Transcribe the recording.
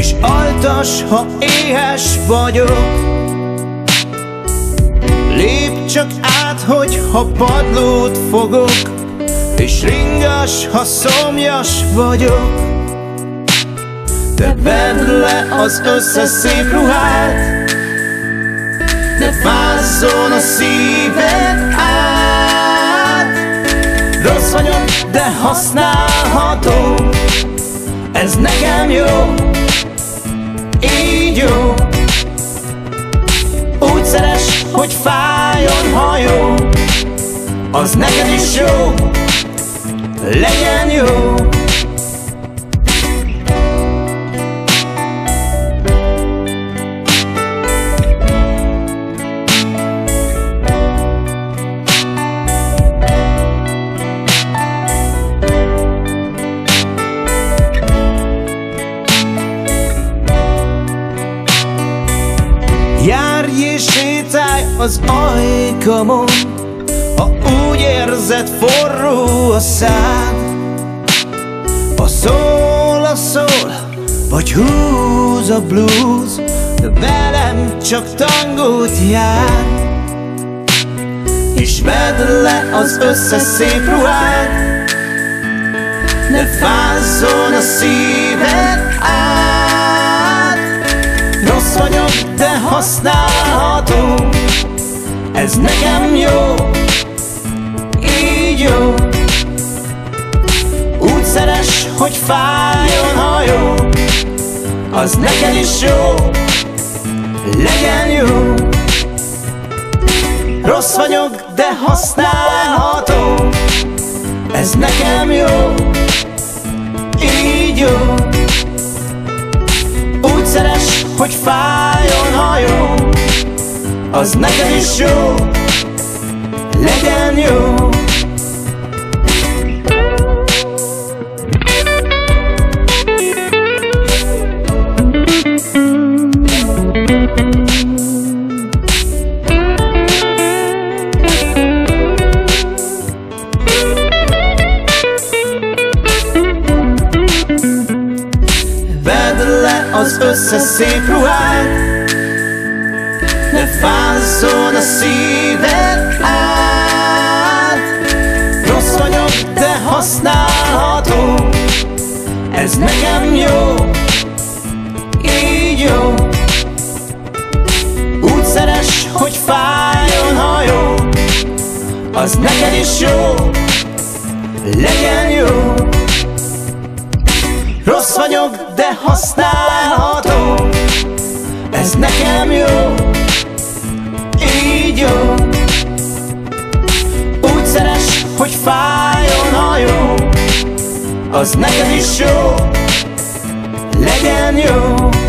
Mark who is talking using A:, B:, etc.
A: és altas, ha éhes vagyok. Lépj csak át, hogyha padlót fogok, és ringas, ha szomjas vagyok. De vedd le az összes szép ruhát, ne fázzon a szíved át. Rossz vagyok, de használható, ez nekem jó, így jó. Úgy szeress, hogy fájjon, ha jó, az neked is jó, legyen jó. Járj és sétálj az ajkamon, ha úgy érzed, forró a szád. Ha szól, vagy húz a blues, de velem csak tangót jár. És vedd le az összes szép ruhát, ne fázzon a szíved át. Rossz vagyok, de használható, ez nekem jó, így jó. Úgy szeress, hogy fájjon, ha jó, az neked is jó, legyen jó. Rossz vagyok, de használható, ez nekem jó, így jó. Úgy szeress, hogy fájjon, ha jó, az neked is jó, legyen jó. Vedd le az összes szép ruhát, ne fázzon a szíved át. Rossz vagyok, de használható, ez nekem jó, így jó. Úgy szeress, hogy fájjon, ha jó, az neked is jó, legyen jó. Rossz vagyok, de használható, ez nekem jó, így jó. Úgy szeress, hogy fájjon, ha jó, az neked is jó, legyen jó.